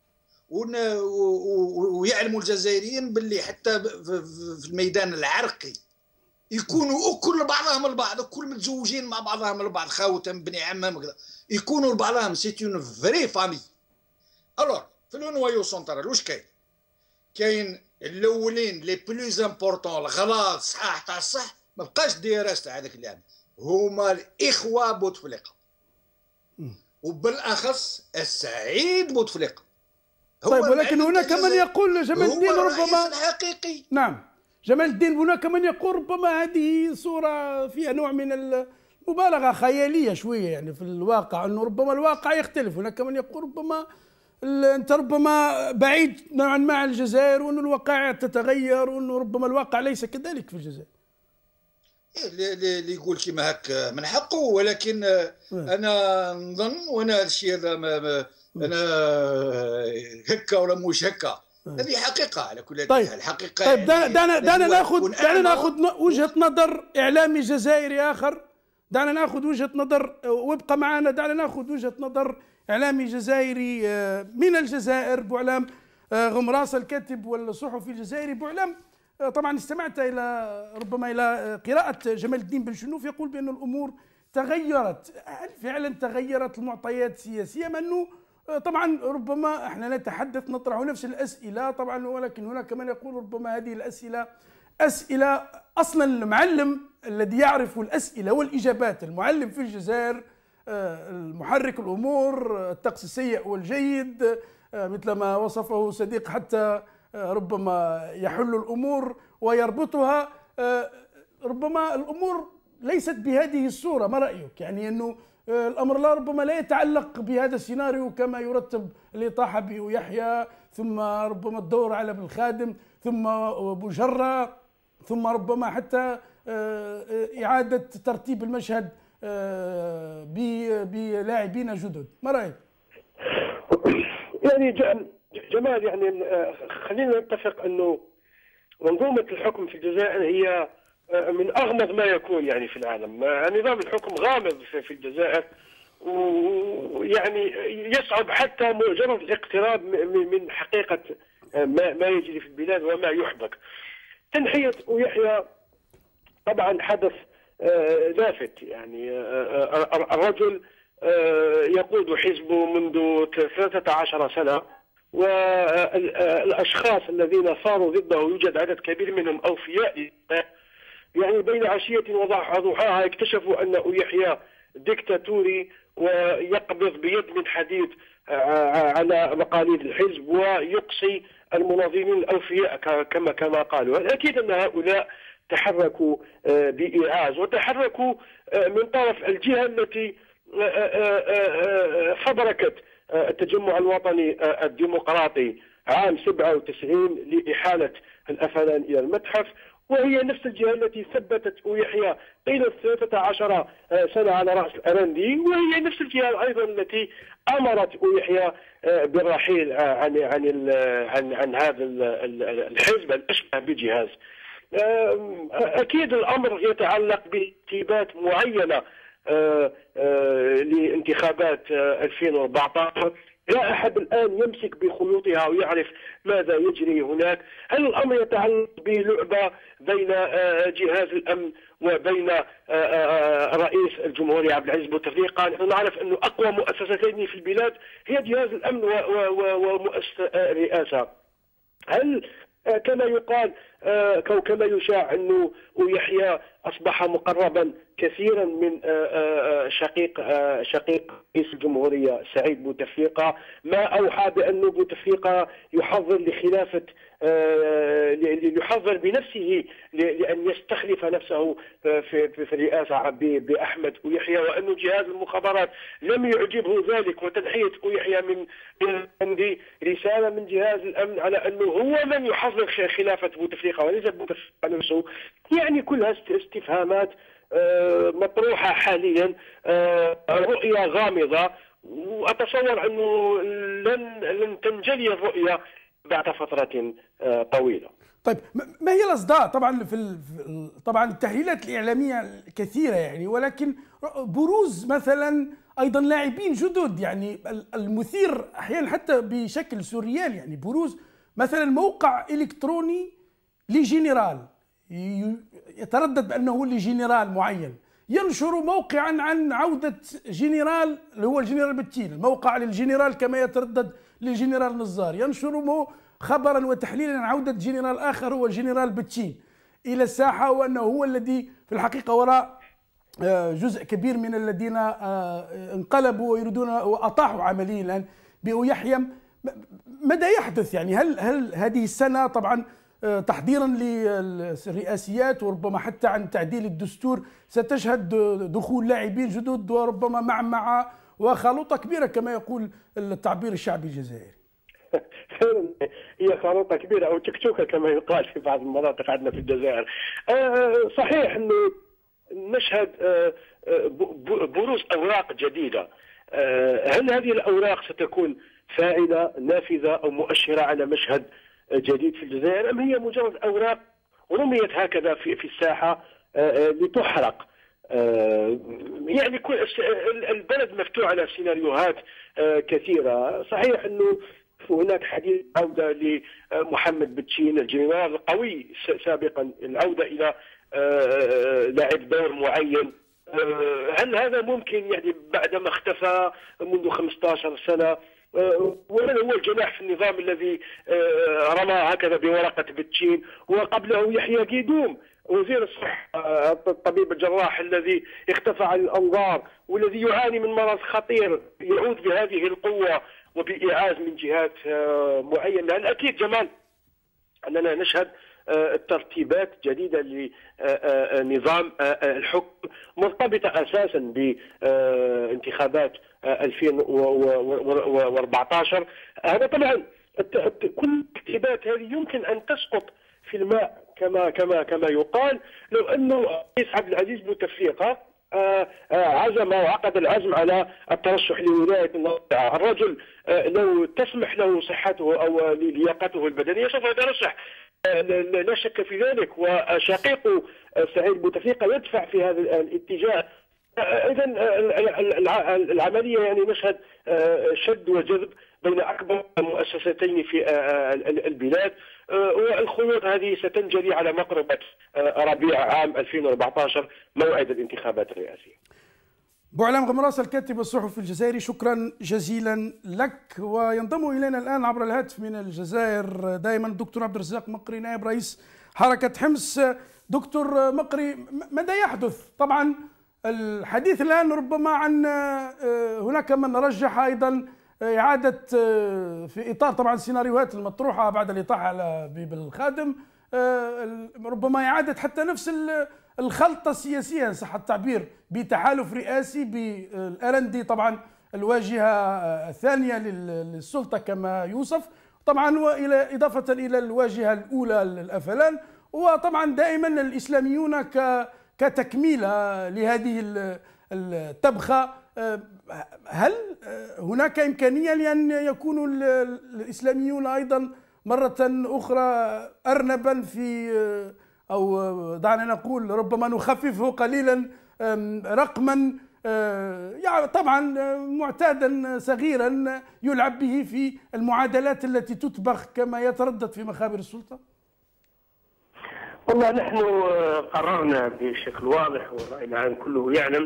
ويعلموا الجزائريين باللي حتى في الميدان العرقي يكونوا كل بعضهم البعض، كل متزوجين مع بعضهم البعض، خاوتهم بني عمهم كذا، يكونوا لبعضهم سي اون فري فامي. الوغ في لو نوايو سونترال واش كاين الاولين لي بلوز امبورطون الغلاط صحاح تاع الصح، ما بقاش ديراس تاع هذاك اللعب، هما الاخوه بوتفليقه وبالاخص السعيد بوتفليقه. طيب ولكن هناك من يقول جمال الدين ربما الحقيقي. نعم جمال الدين، هناك من يقول ربما هذه صورة فيها نوع من المبالغة خيالية شوية يعني في الواقع، أنه ربما الواقع يختلف. هناك من يقول ربما أنت ربما بعيد نوعا ما عن الجزائر، وأن الواقع تتغير، وأنه ربما الواقع ليس كذلك في الجزائر. اللي يقول كيما هكا من حقه، ولكن أنا نظن وأنا هذا الشيء هذا أنا هكا ولا مش هكا، هذه حقيقة على كل حال. طيب. الحقيقة طيب دعنا ناخذ وجهة نظر إعلامي جزائري آخر، دعنا ناخذ وجهة نظر وابقى معنا، دعنا ناخذ وجهة نظر إعلامي جزائري من الجزائر، بوعلام غمراس الكاتب والصحفي الجزائري. بوعلام طبعا استمعت ربما إلى قراءة جمال الدين بن شنوف يقول بأن الأمور تغيرت. هل فعلا تغيرت المعطيات السياسية؟ مع أنه طبعا ربما احنا نتحدث نطرح نفس الأسئلة طبعا، ولكن هناك من يقول ربما هذه الأسئلة أسئلة أصلا المعلم الذي يعرف الأسئلة والإجابات، المعلم في الجزائر المحرك الأمور، الطقس السيء والجيد مثل ما وصفه صديق، حتى ربما يحل الأمور ويربطها. ربما الأمور ليست بهذه الصورة، ما رأيك؟ يعني أنه الأمر لا ربما لا يتعلق بهذا السيناريو كما يرتب الإطاحة بيحيى، ثم ربما الدور على ابن الخادم، ثم بوجرة، ثم ربما حتى إعادة ترتيب المشهد بلاعبين جدد. ما رأيك؟ يعني جمال، يعني خلينا نتفق أنه منظومة الحكم في الجزائر هي من أغمض ما يكون يعني في العالم. نظام الحكم غامض في الجزائر، ويعني يصعب حتى مجرد الاقتراب من حقيقة ما يجري في البلاد وما يحبك. تنحية يحيى طبعا حدث لافت، يعني الرجل يقود حزبه منذ 13 سنة، والأشخاص الذين صاروا ضده يوجد عدد كبير منهم أوفياء، يعني بين عشية وضحاها اكتشفوا أن يحيى ديكتاتوري ويقبض بيد من حديد على مقاليد الحزب ويقصي المناضلين الأوفياء كما قالوا. أكيد أن هؤلاء تحركوا بإيعاز، وتحركوا من طرف الجهة التي فبركت التجمع الوطني الديمقراطي عام 97 لإحالة الأفلان إلى المتحف، وهي نفس الجهة التي ثبتت يحيى طيلة 13 سنة على رأس الأرندي، وهي نفس الجهة أيضا التي أمرت يحيى بالرحيل عن هذا الحزب الأشبه بجهاز. أكيد الأمر يتعلق بترتيبات معينة لانتخابات 2014. لا أحد الآن يمسك بخيوطها ويعرف ماذا يجري هناك. هل الأمر يتعلق بلعبة بين جهاز الأمن وبين رئيس الجمهورية عبد العزيز بوتفليقة؟ نحن نعرف أن أقوى مؤسستين في البلاد هي جهاز الأمن ومؤسسة الرئاسة. هل كما يقال كما يشاع أنه يحيى أصبح مقربا كثيرا من شقيق رئيس الجمهورية سعيد بوتفليقة، ما أوحى بأنه بوتفليقة يحضر لخلافة يحضر بنفسه لأن يستخلف نفسه في الرئاسة بأحمد ويحيى، وأن جهاز المخابرات لم يعجبه ذلك، وتنحية يحيى من رسالة من جهاز الأمن على أنه هو من يحضر خلافة بوتفليقة وليس بوتفليقة نفسه. يعني كلها استفهامات مطروحة حاليا، رؤية غامضة، وأتصور أنه لن تنجلي الرؤية بعد فترة طويلة. طيب ما هي الأصداء؟ طبعا طبعا التحليلات الإعلامية كثيرة يعني، ولكن بروز مثلا أيضا لاعبين جدد يعني المثير أحيانا حتى بشكل سوريالي، يعني بروز مثلا موقع إلكتروني لجنرال يتردد بأنه لجنرال معين، ينشر موقعا عن عودة جنرال اللي هو الجنرال بتين، الموقع للجنرال كما يتردد للجنرال نزار، ينشر خبرا وتحليلا عن عودة جنرال آخر هو الجنرال بتين إلى الساحة، وأنه هو الذي في الحقيقة وراء جزء كبير من الذين انقلبوا ويريدون وأطاحوا عمليا الآن بيحيى. ماذا يحدث يعني؟ هل هذه السنة طبعا تحضيرا للرئاسيات وربما حتى عن تعديل الدستور ستشهد دخول لاعبين جدد وربما معمعة وخلطة كبيرة كما يقول التعبير الشعبي الجزائري؟ هي خلطة كبيرة أو تكتوكة كما يقال في بعض المناطق عندنا في الجزائر. صحيح أنه نشهد بروز أوراق جديدة. هل هذه الأوراق ستكون فاعلة نافذة أو مؤشرة على مشهد جديد في الجزائر، أم هي مجرد أوراق رميت هكذا في الساحة لتحرق؟ يعني البلد مفتوح على سيناريوهات كثيرة. صحيح أنه هناك حديث عودة لمحمد بتشين الجنرال القوي سابقا، العودة إلى لعب دور معين. هل هذا ممكن يعني بعدما اختفى منذ 15 سنة؟ ومن هو الجناح في النظام الذي رمى هكذا بورقة بتشين؟ وقبله يحيى قيدوم وزير الصحة الطبيب الجراح الذي اختفى عن الأنظار والذي يعاني من مرض خطير يعود بهذه القوة وبإيعاز من جهات معينة. الأكيد جمال أننا نشهد ترتيبات جديدة لنظام الحكم مرتبطة أساسا بانتخابات 2014. هذا طبعا كل الترتيبات هذه يمكن أن تسقط في الماء كما يقال لو أنه الرئيس عبد العزيز بوتفليقة عزم وعقد العزم على الترشح لولاية الناصرة. الرجل لو تسمح له صحته أو لياقته البدنية سوف يترشح، لا شك في ذلك، وشقيقه سعيد بوتفليقة يدفع في هذا الاتجاه. إذا العملية يعني مشهد شد وجذب بين أكبر مؤسستين في البلاد، والخيوط هذه ستنجلي على مقربة ربيع عام 2014 موعد الانتخابات الرئاسية. بوعلام غمراس الكاتب الصحفي الجزائري، شكرا جزيلا لك. وينضم إلينا الآن عبر الهاتف من الجزائر دائما الدكتور عبد الرزاق مقري نائب رئيس حركة حمص. دكتور مقري، ماذا يحدث؟ طبعا الحديث الآن ربما عن هناك من رجح أيضا إعادة في إطار طبعا السيناريوهات المطروحة بعد الإطاحة على بيب الخادم، ربما إعادة حتى نفس الخلطة السياسية إن صح التعبير، بتحالف رئاسي بالأرندي طبعا الواجهة الثانية للسلطة كما يوصف طبعا، وإلى إضافة إلى الواجهة الأولى الأفلان، وطبعا دائما الإسلاميون كتكميلة لهذه التبخة. هل هناك إمكانية لأن يكونوا الإسلاميون أيضا مرة أخرى أرنبا في، أو دعنا نقول ربما نخففه قليلا، رقما يعني طبعا معتادا صغيرا يلعب به في المعادلات التي تطبخ كما يتردد في مخابر السلطة؟ والله نحن قررنا بشكل واضح والرأي العام كله يعلم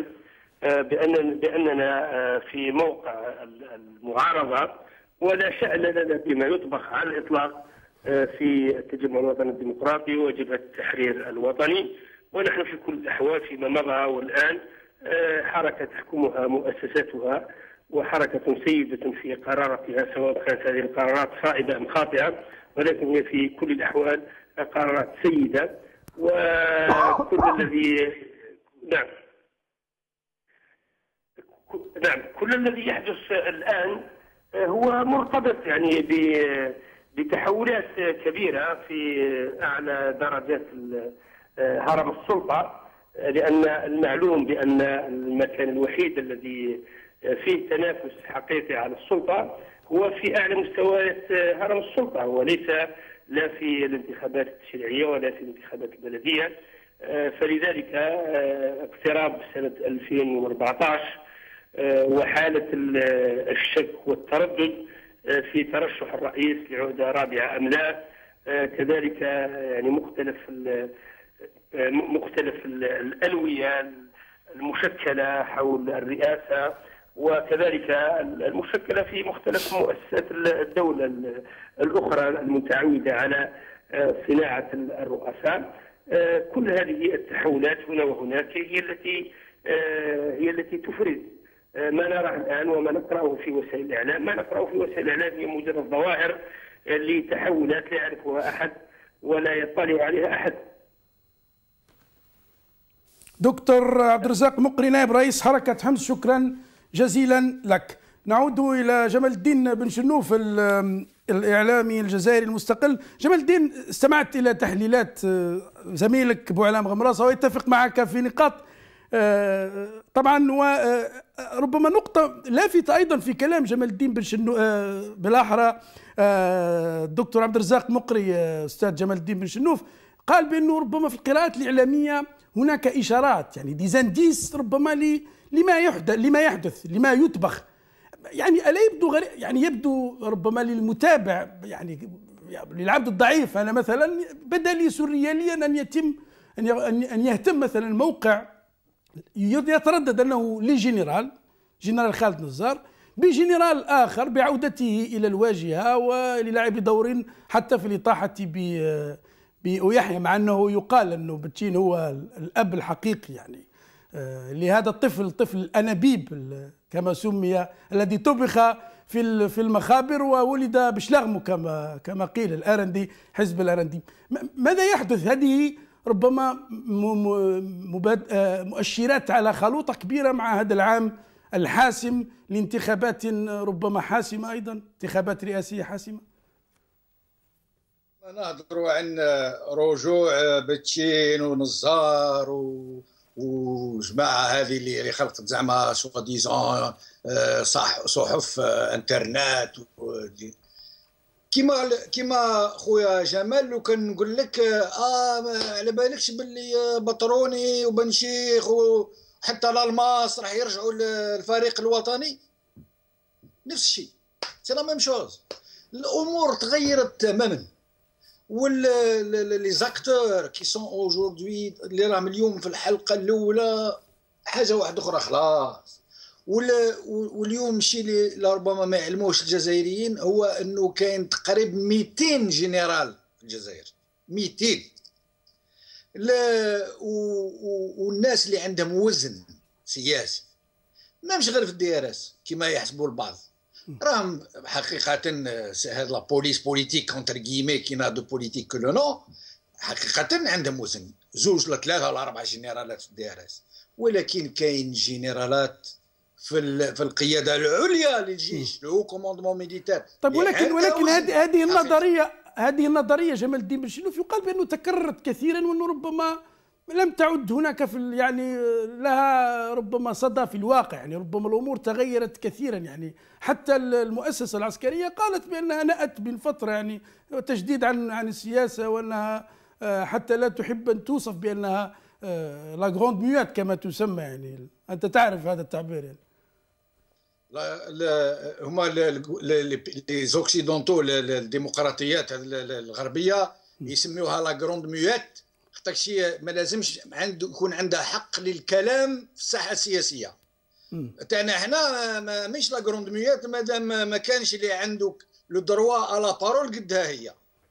بأننا في موقع المعارضة، ولا شأن لنا بما يطبخ على الإطلاق في التجمع الوطني الديمقراطي وجبهة التحرير الوطني. ونحن في كل الأحوال فيما مضى والآن حركة تحكمها مؤسساتها، وحركة سيدة في قراراتها، سواء كانت هذه القرارات صائبة أم خاطئة، ولكن هي في كل الأحوال قرارات سيدة. وكل الذي نعم كل الذي يحدث الآن هو مرتبط يعني بتحولات كبيرة في أعلى درجات هرم السلطة، لأن المعلوم بأن المكان الوحيد الذي فيه تنافس حقيقي على السلطة هو في أعلى مستويات هرم السلطة، وليس لا في الانتخابات التشريعية ولا في الانتخابات البلدية. فلذلك اقتراب سنة 2014 وحالة الشك والتردد في ترشح الرئيس لعهدة رابعة أم لا، كذلك يعني مختلف الألوية المشكلة حول الرئاسة، وكذلك المشكلة في مختلف مؤسسات الدولة الأخرى المتعودة على صناعة الرؤساء. كل هذه التحولات هنا وهناك هي التي تفرز ما نراه الآن وما نقرأه في وسائل الإعلام. ما نقرأه في وسائل الإعلام هي مجرد ظواهر لتحولات لا يعرفها أحد ولا يطلع عليها أحد. دكتور عبد الرزاق مقري نائب رئيس حركة حمص، شكرا جزيلا لك. نعود إلى جمال الدين بن شنوف الإعلامي الجزائري المستقل. جمال الدين، استمعت إلى تحليلات زميلك بوعلام غمراصة ويتفق معك في نقاط طبعا، وربما نقطة لافتة أيضا في كلام جمال الدين بن شنوف، بالأحرى الدكتور عبد الرزاق مقري أستاذ جمال الدين بن شنوف، قال بأنه ربما في القراءات الإعلامية هناك إشارات، يعني ديزانديس ربما لما يحدث لما يطبخ. يعني ألا يبدو يعني يبدو ربما للمتابع، يعني للعبد الضعيف أنا مثلا بدا لي سرياليا أن يهتم مثلا موقع يتردد أنه لجنرال خالد نزار بجنرال آخر بعودته إلى الواجهة وللعب دور حتى في الإطاحة بأويحيى، مع أنه يقال أنه بتشين هو الأب الحقيقي يعني لهذا الطفل، طفل الأنابيب كما سمي، الذي طبخ في المخابر وولد بشلغمه كما قيل الآرندي، حزب الآرندي. ماذا يحدث؟ هذه ربما مؤشرات على خلوطة كبيرة مع هذا العام الحاسم لانتخابات ربما حاسمة، أيضا انتخابات رئاسية حاسمة. نهضروا عن رجوع بتشين ونزار وجماعة هذه اللي خلقت زعما سوا ديزون صحف انترنت كيما خويا جمال. لو كان نقول لك على بالكش باللي بطروني وبن شيخ وحتى الالماس راح يرجعوا للفريق الوطني، نفس الشيء، سي لا ميم شوز. الامور تغيرت تماما، لي زاكتور كي سون اوجوردي اللي راهم اليوم في الحلقه الاولى حاجه واحده اخرى خلاص. واليوم الشيء اللي ربما ما يعلموش الجزائريين هو انه كاين تقريبا 200 جنرال في الجزائر، 200. والناس اللي عندهم وزن سياسي ماهمش غير في الدي ار اس كما يحسبوا البعض، راهم حقيقه هاد لا بوليس بوليتيك كونتر كيمي كي نادو بوليتيك كو لو نو، حقيقه عندهم وزن، 2 ولا 3 ولا 4 جنرالات في الدي ار اس. ولكن كاين جنرالات في القياده العليا للجيش، لو كوموندمون ميليتير. طيب ولكن هذه النظريه جمال الدين بن شنوف يقال بانه تكررت كثيرا، وانه ربما لم تعد هناك يعني لها ربما صدى في الواقع، يعني ربما الامور تغيرت كثيرا. يعني حتى المؤسسه العسكريه قالت بانها نأت من فتره يعني تجديد عن السياسه، وانها حتى لا تحب ان توصف بانها لا غروند ميوت كما تسمى. يعني انت تعرف هذا التعبير يعني. هما لي زوكسيدونتو الديمقراطيات الغربيه يسميوها لا غروند ميوت، خاطر ما لازمش يكون عندها حق للكلام في الساحه السياسيه تاعنا. حنا مش لا غروند ميوت مادام ما كانش اللي عندك لو دروا على بارول قدها هي.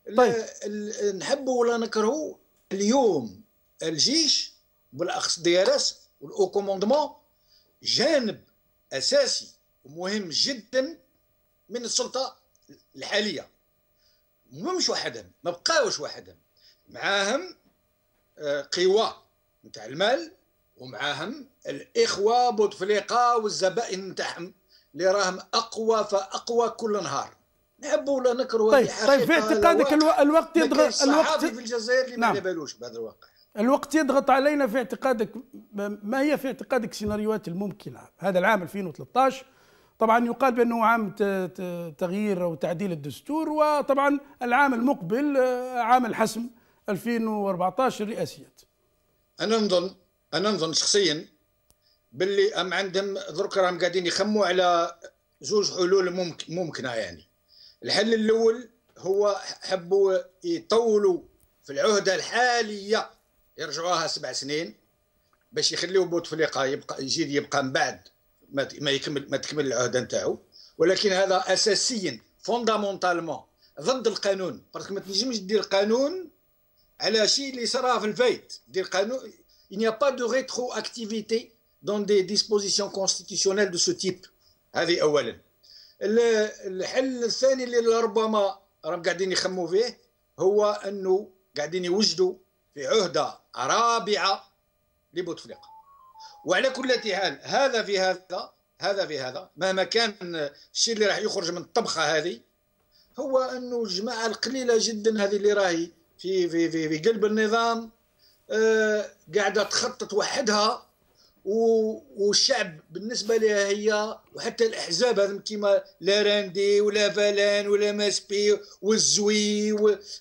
طيب. نحبوا ولا نكرهوا اليوم الجيش بالاخص DRS والاو كوموندمون جانب اساسي ومهم جدا من السلطه الحاليه. مش وحدهم، ما بقاوش وحدهم، معاهم قوى نتاع المال، ومعاهم الاخوه بوتفليقه والزبائن نتاعهم اللي راهم اقوى فاقوى كل نهار. نحبوا ولا نكرهوا. طيب في اعتقادك الوقت يضغط، الصحافي في الجزائر اللي ما على بالوش بهذا الواقع. الوقت يضغط علينا في اعتقادك، ما هي في اعتقادك السيناريوهات الممكنه هذا العام 2013؟ طبعا يقال بانه عام تغيير او تعديل الدستور، وطبعا العام المقبل عام الحسم 2014 الرئاسيات. انا نظن شخصيا باللي عندهم درك راهم قاعدين يخموا على زوج حلول ممكنه. يعني الحل الاول هو حبوا يطولوا في العهده الحاليه، يرجعوها 7 سنين باش يخليوا بوتفليقه يبقى من بعد ما تكمل العهده نتاعو، ولكن هذا اساسيا فوندامونتالمون ضد القانون، باسكو ما تنجمش دير قانون على شيء اللي صرا في الفايت. دير قانون il n'y a pas de rétroactivité dans des dispositions constitutionnelles de ce type. هذه اولا. الحل الثاني اللي ربما راهم قاعدين يخموا فيه هو انه قاعدين يوجدوا في عهده رابعه لبوتفليقه. وعلى كل حال هذا في هذا مهما كان الشيء اللي راح يخرج من الطبخه هذه هو انه الجماعه القليله جدا هذه اللي راهي في قلب النظام قاعده تخطط وحدها، والشعب بالنسبه لها هي وحتى الاحزاب هذم كيما لا راندي ولا فالان ولا ماسبي والزوي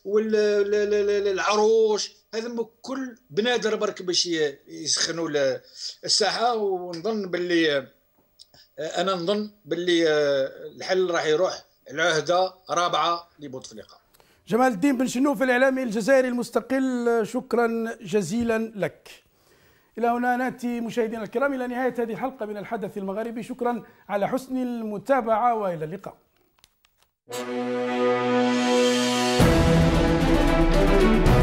والعروش هذم كل بنادر برك باش يسخنوا الساحه. ونظن باللي الحل راح يروح العهده رابعه لبوتفليقه. جمال الدين بن شنوف الإعلامي الجزائري المستقل، شكرا جزيلا لك. إلى هنا نأتي مشاهدينا الكرام إلى نهاية هذه الحلقة من الحدث المغربي. شكرا على حسن المتابعة وإلى اللقاء.